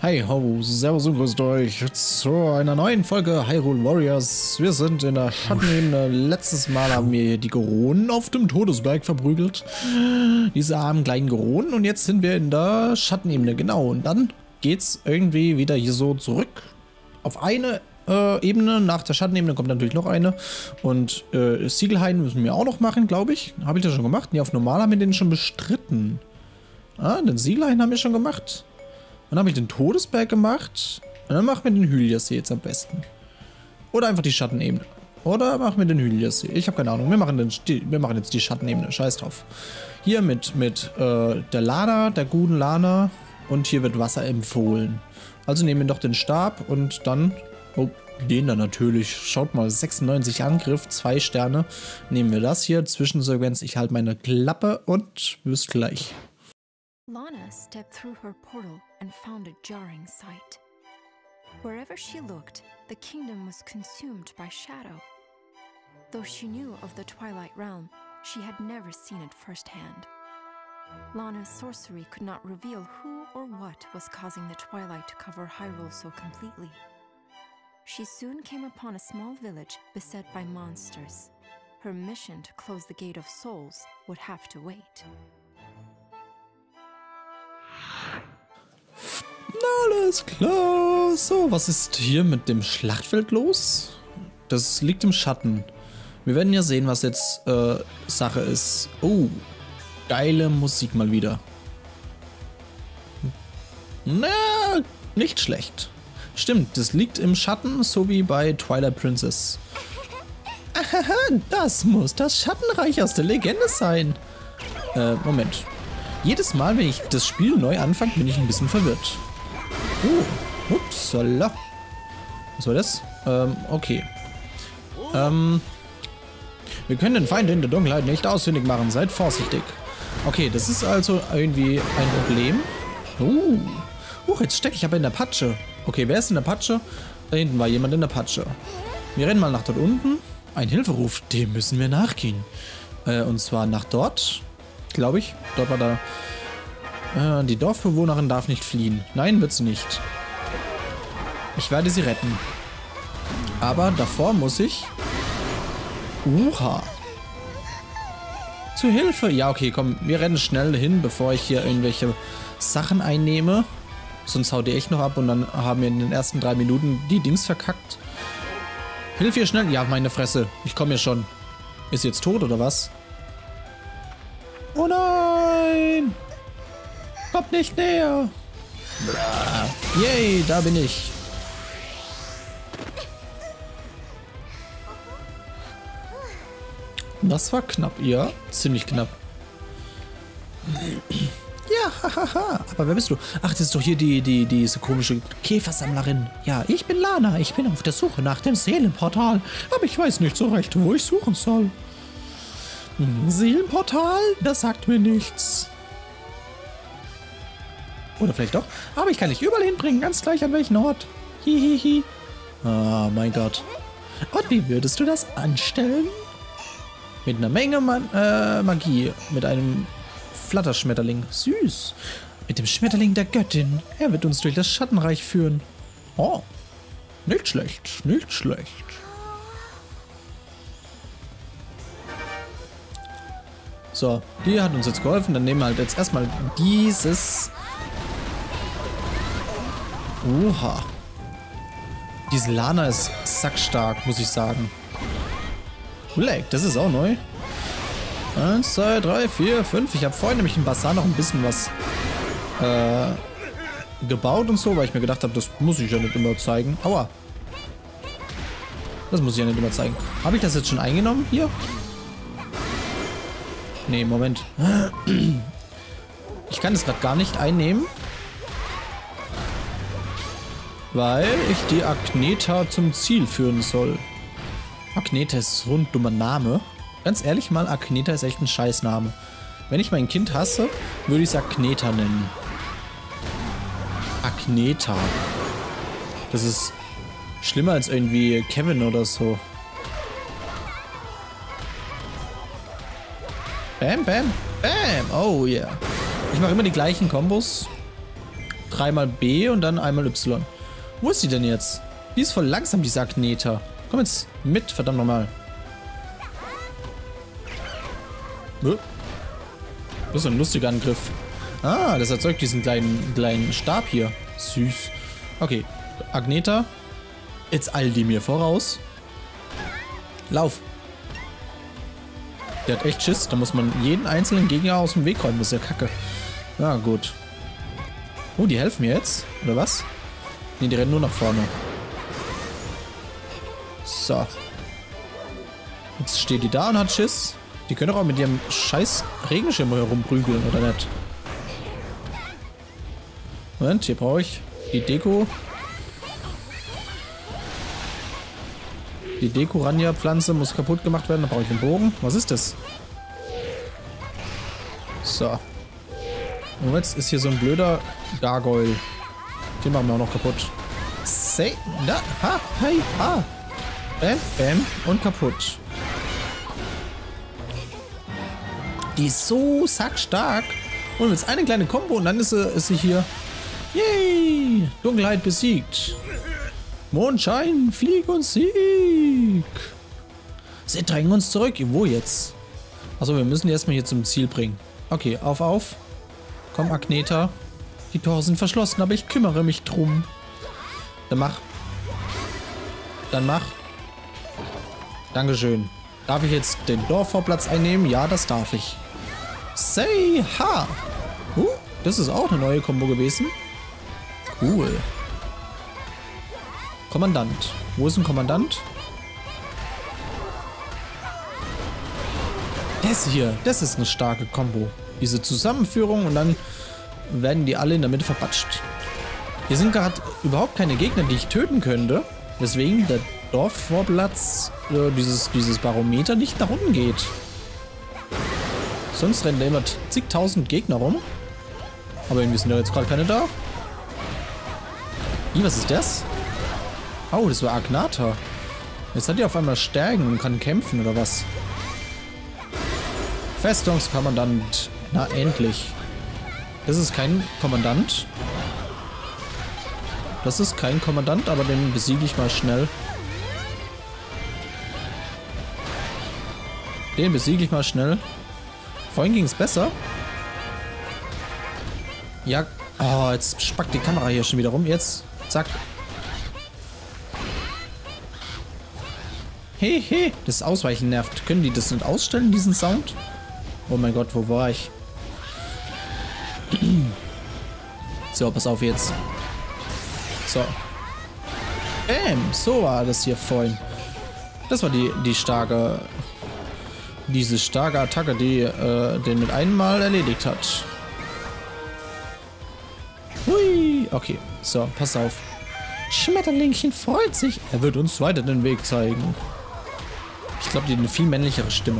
Hi ho, servus und grüßt euch zu einer neuen Folge Hyrule Warriors. Wir sind in der Schattenebene. Letztes Mal haben wir die Geronen auf dem Todesberg verprügelt. Diese armen kleinen Geronen. Und jetzt sind wir in der Schattenebene, genau. Und dann geht's irgendwie wieder hier so zurück auf eine Ebene. Nach der Schattenebene kommt natürlich noch eine. Und Siegelhain müssen wir auch noch machen, glaube ich. Habe ich das schon gemacht? Ne, auf normal haben wir den schon bestritten. Ah, den Siegelhain haben wir schon gemacht. Dann habe ich den Todesberg gemacht. Und dann machen wir den Hyliasee jetzt am besten. Oder einfach die Schattenebene. Oder machen wir den Hyliasee. Ich habe keine Ahnung. Wir machen jetzt die Schattenebene. Scheiß drauf. Hier mit der Lana, der guten Lana. Und hier wird Wasser empfohlen. Also nehmen wir doch den Stab und dann... Oh, den da natürlich. Schaut mal, 96 Angriff, 2 Sterne. Nehmen wir das hier. Zwischensequenz. Ich halte meine Klappe und bis gleich. Lana stepped through her portal and found a jarring sight. Wherever she looked, the kingdom was consumed by shadow. Though she knew of the Twilight Realm, she had never seen it firsthand. Lana's sorcery could not reveal who or what was causing the twilight to cover Hyrule so completely. She soon came upon a small village beset by monsters. Her mission to close the Gate of Souls would have to wait. Alles klar. So, was ist hier mit dem Schlachtfeld los? Das liegt im Schatten. Wir werden ja sehen, was jetzt Sache ist. Oh, geile Musik mal wieder. Na, nicht schlecht. Stimmt, das liegt im Schatten, so wie bei Twilight Princess. Ahaha, das muss das Schattenreich aus der Legende sein. Moment. Jedes Mal, wenn ich das Spiel neu anfange, bin ich ein bisschen verwirrt. Oh, upsala. Was war das? Okay. Wir können den Feind in der Dunkelheit nicht ausfindig machen. Seid vorsichtig. Okay, das ist also irgendwie ein Problem. Jetzt stecke ich aber in der Patsche. Okay, wer ist in der Patsche? Da hinten war jemand in der Patsche. Wir rennen mal nach dort unten. Ein Hilferuf, dem müssen wir nachgehen. Und zwar nach dort, glaube ich. Dort war da... die Dorfbewohnerin darf nicht fliehen. Nein, wird sie nicht. Ich werde sie retten. Aber davor muss ich... Uha. Zu Hilfe. Ja, okay, komm. Wir rennen schnell hin, bevor ich hier irgendwelche Sachen einnehme. Sonst haut ihr echt noch ab und dann haben wir in den ersten 3 Minuten die Dings verkackt. Hilf ihr schnell. Ja, meine Fresse. Ich komme hier schon. Ist sie jetzt tot oder was? Oh nein! Kommt nicht näher! Yay, da bin ich. Das war knapp, ja. Ziemlich knapp. Ja, hahaha. Aber wer bist du? Ach, das ist doch hier diese komische Käfersammlerin. Ja, ich bin Lana. Ich bin auf der Suche nach dem Seelenportal. Aber ich weiß nicht so recht, wo ich suchen soll. Seelenportal? Das sagt mir nichts. Oder vielleicht doch. Aber ich kann dich überall hinbringen, ganz gleich an welchen Ort. Hihihi. Oh mein Gott. Und wie würdest du das anstellen? Mit einer Menge Magie. Mit einem Flatterschmetterling. Süß. Mit dem Schmetterling der Göttin. Er wird uns durch das Schattenreich führen. Oh. Nicht schlecht. Nicht schlecht. So, die hat uns jetzt geholfen. Dann nehmen wir halt jetzt erstmal dieses... Oha. Diese Lana ist sackstark, muss ich sagen. Leck, das ist auch neu. 1, 2, 3, 4, 5. Ich habe vorhin nämlich im Bazar noch ein bisschen was gebaut und so, weil ich mir gedacht habe, das muss ich ja nicht immer zeigen. Aua. Das muss ich ja nicht immer zeigen. Habe ich das jetzt schon eingenommen hier? Nee, Moment. Ich kann es gerade gar nicht einnehmen. Weil ich die Agnetha zum Ziel führen soll. Agnetha ist so ein dummer Name. Ganz ehrlich mal, Agnetha ist echt ein Scheißname. Wenn ich mein Kind hasse, würde ich es Agnetha nennen. Agnetha. Das ist schlimmer als irgendwie Kevin oder so. Bam, bam, bam. Oh yeah. Ich mache immer die gleichen Kombos. dreimal B und dann einmal Y. Wo ist die denn jetzt? Die ist voll langsam, diese Agneta. Komm jetzt mit, verdammt nochmal. Das ist ein lustiger Angriff. Ah, das erzeugt diesen kleinen Stab hier. Süß. Okay, Agneta. Jetzt all die mir voraus. Lauf. Der hat echt Schiss. Da muss man jeden einzelnen Gegner aus dem Weg räumen. Das ist ja kacke. Na gut. Oh, die helfen mir jetzt? Oder was? Ne, die rennen nur nach vorne. So. Jetzt steht die da und hat Schiss. Die können doch auch mit ihrem scheiß Regenschirm herumprügeln, oder nicht? Moment, hier brauche ich die Deko. Die Dekorania-Pflanze muss kaputt gemacht werden. Da brauche ich den Bogen. Was ist das? So. Und jetzt ist hier so ein blöder Gargoyle. Den machen wir auch noch kaputt. Say, da, ha, hey, ha. Bam, bam und kaputt. Die ist so sackstark. Und jetzt eine kleine Kombo und dann ist sie hier. Yay! Dunkelheit besiegt. Mondschein, Flieg und Sieg. Sie drängen uns zurück. Wo jetzt? Achso, wir müssen die erstmal hier zum Ziel bringen. Okay, auf. Komm, Agneta. Die Tore sind verschlossen, aber ich kümmere mich drum. Dann mach. Dankeschön. Darf ich jetzt den Dorfvorplatz einnehmen? Ja, das darf ich. Say ha! Das ist auch eine neue Kombo gewesen. Cool. Kommandant. Wo ist ein Kommandant? Das hier. Das ist eine starke Kombo. Diese Zusammenführung und dann werden die alle in der Mitte verpatscht. Hier sind gerade überhaupt keine Gegner, die ich töten könnte. Deswegen der Dorfvorplatz, dieses Barometer nicht nach unten geht. Sonst rennen da immer zigtausend Gegner rum. Aber irgendwie sind da jetzt gerade keine da. Was ist das? Oh, das war Agneta. Jetzt hat die auf einmal Stärken und kann kämpfen, oder was? Festungskommandant. Na, endlich. Das ist kein Kommandant. Das ist kein Kommandant, aber den besiege ich mal schnell. Vorhin ging es besser. Ja. Oh, jetzt spackt die Kamera hier schon wieder rum. Jetzt. Zack. Hey. Das Ausweichen nervt. Können die das nicht ausstellen, diesen Sound? Oh mein Gott, wo war ich? So, pass auf jetzt. So. Bam. So war das hier vorhin. Das war die starke... Diese starke Attacke, die den mit einem Mal erledigt hat. Hui. Okay, so, pass auf. Schmetterlingchen freut sich. Er wird uns weiter den Weg zeigen. Ich glaube, die hat eine viel männlichere Stimme.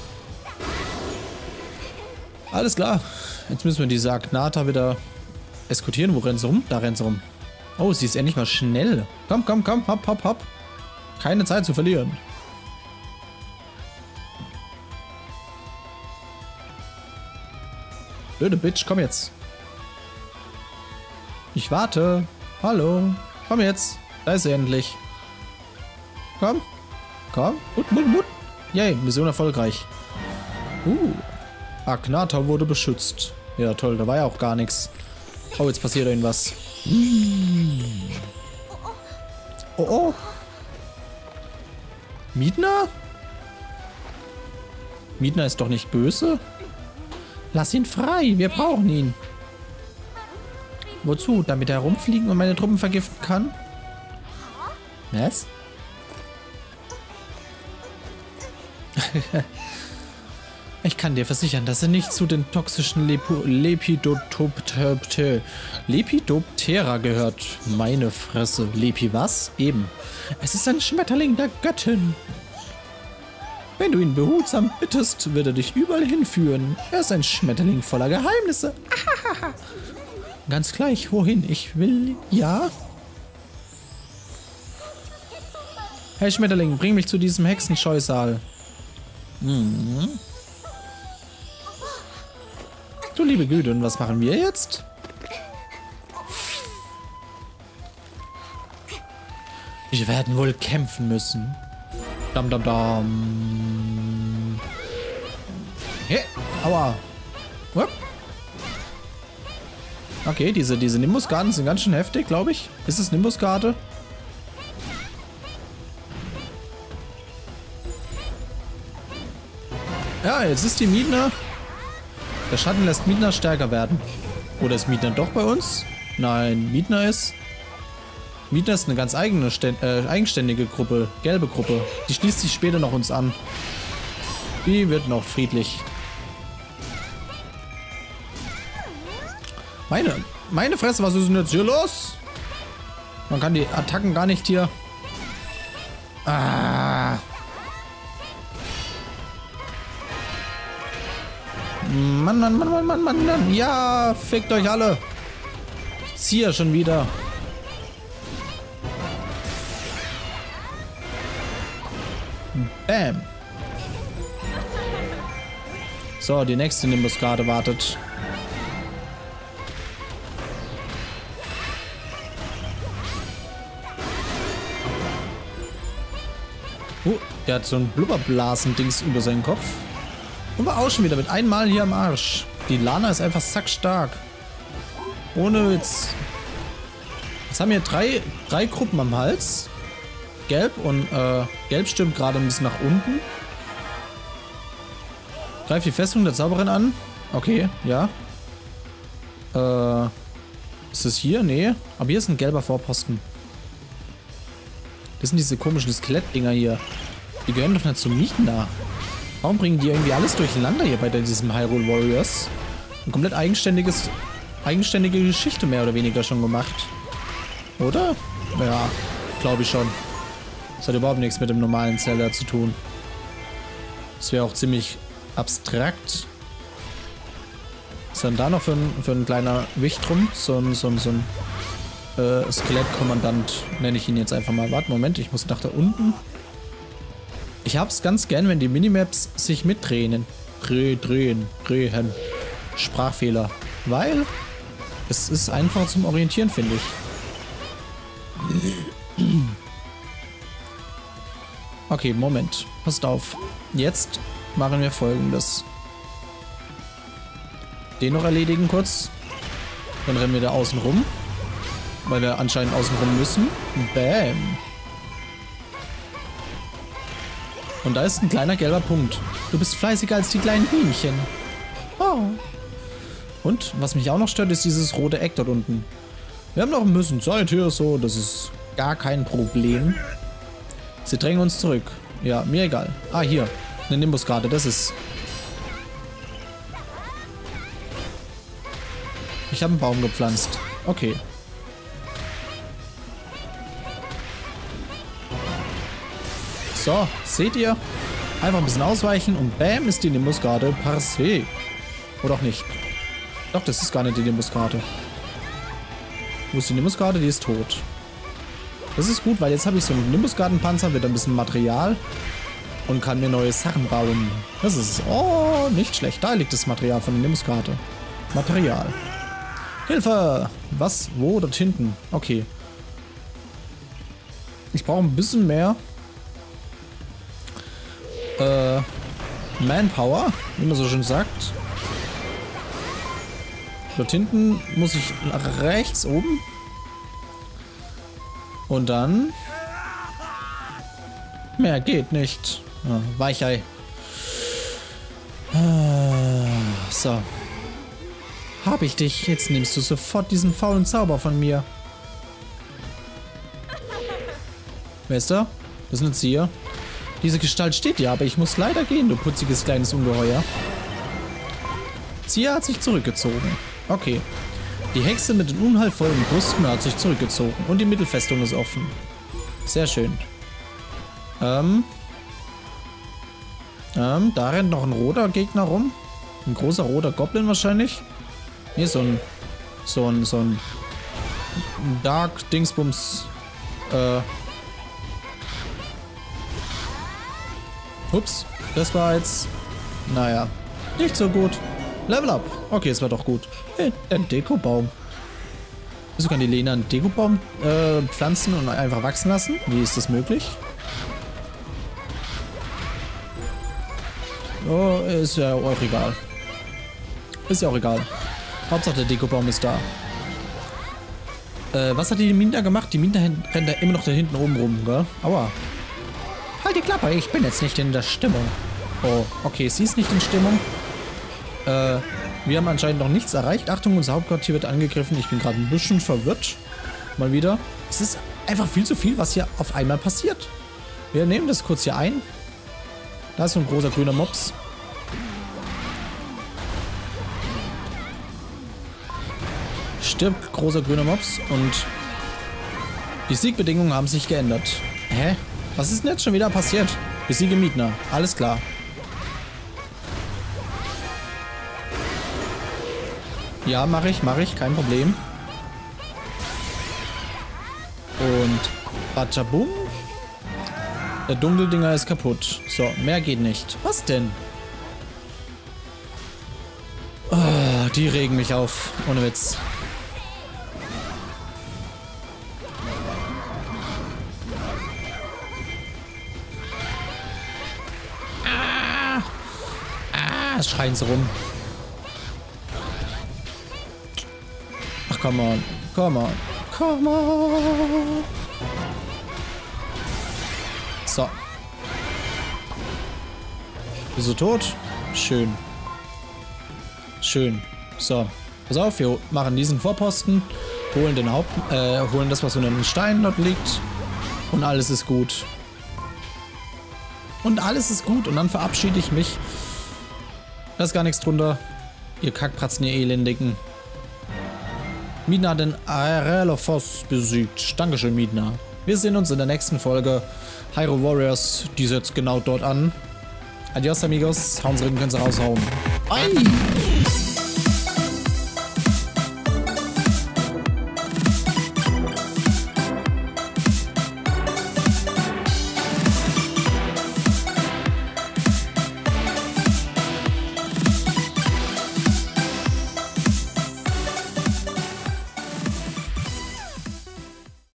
Alles klar. Jetzt müssen wir diese Agneta wieder eskortieren. Wo rennt sie rum? Da rennt sie rum. Oh, sie ist endlich mal schnell. Komm. Hopp. Keine Zeit zu verlieren. Blöde Bitch, komm jetzt. Ich warte. Hallo. Komm jetzt. Da ist sie endlich. Komm. Mut. Yay, Mission erfolgreich. Agneta wurde beschützt. Ja, toll, da war ja auch gar nichts. Oh, jetzt passiert irgendwas. Oh. Midna? Midna ist doch nicht böse? Lass ihn frei, wir brauchen ihn. Wozu? Damit er herumfliegen und meine Truppen vergiften kann? Was? Ich kann dir versichern, dass er nicht zu den toxischen Lepidoptera gehört. Meine Fresse. Lepi was? Eben. Es ist ein Schmetterling der Göttin. Wenn du ihn behutsam bittest, wird er dich überall hinführen. Er ist ein Schmetterling voller Geheimnisse. Ganz gleich, wohin ich will. Ja? Hey Schmetterling, bring mich zu diesem Hexenscheusal. Du liebe Güte, und was machen wir jetzt? Wir werden wohl kämpfen müssen. Dam, dam, dam. Hey, aua. Hup. Okay, diese Nimbusgarden sind ganz schön heftig, glaube ich. Ist es Nimbusgarde? Ja, jetzt ist die Miedner. Der Schatten lässt Miedner stärker werden. Oder ist Miedner doch bei uns? Nein, Miedner ist eine ganz eigene, eigenständige Gruppe. Gelbe Gruppe. Die schließt sich später noch uns an. Die wird noch friedlich. Meine Fresse, was ist denn jetzt hier los? Man kann die Attacken gar nicht hier... Ah. Mann. Ja, fickt euch alle. Ich ziehe schon wieder. Bam. So, die nächste Nimbusgarde wartet. Der hat so ein Blubberblasen-Dings über seinen Kopf. Und war auch schon wieder mit einmal hier am Arsch. Die Lana ist einfach sackstark. Ohne Witz. Jetzt haben wir drei Gruppen am Hals. Gelb und Gelb stimmt gerade ein bisschen nach unten. Greift die Festung der Zauberin an. Okay, ja. Ist es hier? Nee. Aber hier ist ein gelber Vorposten. Das sind diese komischen Skelettdinger hier. Die gehören doch nicht zum Mieten. Warum bringen die irgendwie alles durcheinander hier bei diesem Hyrule Warriors? Eine komplett eigenständige Geschichte mehr oder weniger schon gemacht. Oder? Ja, glaube ich schon. Das hat überhaupt nichts mit dem normalen Zelda zu tun. Das wäre auch ziemlich abstrakt. Was ist denn da noch für ein kleiner Wicht rum? So ein Skelettkommandant nenne ich ihn jetzt einfach mal. Warte, Moment, ich muss nach da unten. Ich hab's ganz gern, wenn die Minimaps sich mitdrehen. Drehen. Sprachfehler. Weil es ist einfach zum Orientieren, finde ich. Okay, Moment. Passt auf. Jetzt machen wir Folgendes. Den noch erledigen kurz. Dann rennen wir da außen rum. Weil wir anscheinend außen rum müssen. Bam. Und da ist ein kleiner gelber Punkt. Du bist fleißiger als die kleinen Bienchen. Oh. Und was mich auch noch stört, ist dieses rote Eck dort unten. Wir haben noch ein bisschen Zeit hier so. Das ist gar kein Problem. Sie drängen uns zurück. Ja, mir egal. Ah, hier. Eine Nimbusgarde. Das ist... Ich habe einen Baum gepflanzt. Okay. So, seht ihr? Einfach ein bisschen ausweichen und bam ist die Nimbusgarde passé. Oder auch nicht. Doch, das ist gar nicht die Nimbusgarde. Wo ist die Nimbusgarde? Die ist tot. Das ist gut, weil jetzt habe ich so einen Nimbusgardenpanzer mit ein bisschen Material und kann mir neue Sachen bauen. Das ist... Oh, nicht schlecht. Da liegt das Material von der Nimbusgarde. Material. Hilfe! Was? Wo? Dort hinten. Okay. Ich brauche ein bisschen mehr Manpower, wie man so schön sagt. Dort hinten muss ich nach rechts oben. Und dann... Mehr geht nicht. Ah, Weichei. So. Hab ich dich. Jetzt nimmst du sofort diesen faulen Zauber von mir. Wer ist da? Das ist eine Zieher. Diese Gestalt steht ja, aber ich muss leider gehen, du putziges kleines Ungeheuer. Zieher hat sich zurückgezogen. Okay. Die Hexe mit den unheilvollen Brüsten hat sich zurückgezogen und die Mittelfestung ist offen. Sehr schön. Da rennt noch ein roter Gegner rum. Ein großer roter Goblin wahrscheinlich. Hier so ein Dark Dingsbums. Ups, das war jetzt, naja, nicht so gut. Level up. Okay, es war doch gut. Hey, ein Dekobaum. Du kannst die Lena einen Dekobaum pflanzen und einfach wachsen lassen. Wie ist das möglich? Oh, ist ja auch egal. Ist ja auch egal. Hauptsache der Dekobaum ist da. Was hat die Mina gemacht? Die Mina rennt da immer noch da hinten oben rum, gell? Aua. Halt die Klappe, ich bin jetzt nicht in der Stimmung. Oh, okay, sie ist nicht in Stimmung. Wir haben anscheinend noch nichts erreicht. Achtung, unser Hauptquartier wird angegriffen. Ich bin gerade ein bisschen verwirrt. Mal wieder. Es ist einfach viel zu viel, was hier auf einmal passiert. Wir nehmen das kurz hier ein. Da ist so ein großer grüner Mops. Stirbt großer grüner Mops und die Siegbedingungen haben sich geändert. Hä? Was ist denn jetzt schon wieder passiert? Besiege Midna. Alles klar. Ja, mache ich. Kein Problem. Und Batschabum. Der Dunkeldinger ist kaputt. So, mehr geht nicht. Was denn? Oh, die regen mich auf. Ohne Witz. Es schreien sie rum. Ach, come on. Come on. Come on. So. Bist du tot? Schön. Schön. So. Pass auf, wir machen diesen Vorposten. Holen den holen das, was unter den Steinen dort liegt. Und alles ist gut. Und alles ist gut. Und dann verabschiede ich mich. Da ist gar nichts drunter. Ihr Kackpratzen, ihr Elendigen. Midna hat den Aerelophos besiegt. Dankeschön, Midna. Wir sehen uns in der nächsten Folge. Hyrule Warriors, die setzt genau dort an. Adios, amigos. Hauen Sie rein, können Sie raushauen. Bye!